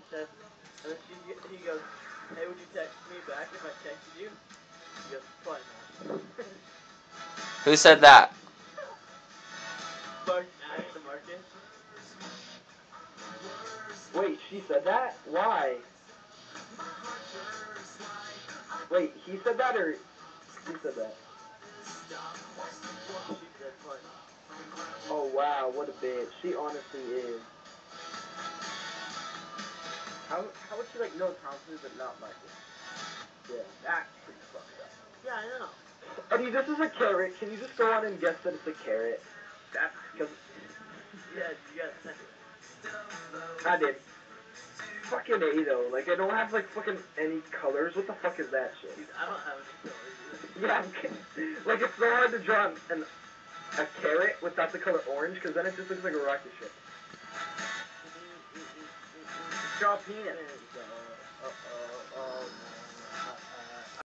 says, and then he goes, hey, would you text me back if I texted you? He goes, probably not. Who said that? Marcus. Wait, she said that? Why? Wait, he said that or she said that? She said, probably not. Oh wow, what a bitch. She honestly is. How would she like know Thompson but not Marcus? Yeah. That's pretty fucked up. Yeah, I know. Eddie, this is a carrot. Can you just go on and guess that it's a carrot? That's Because Yeah, you got second. I did. Fucking A though. Like I don't have like fucking any colors. What the fuck is that shit? Dude, I don't have any colors either. Yeah, I'm kidding. Like it's so hard to draw a carrot without the color orange, because then it just looks like a rocket ship. draw penis. There you go.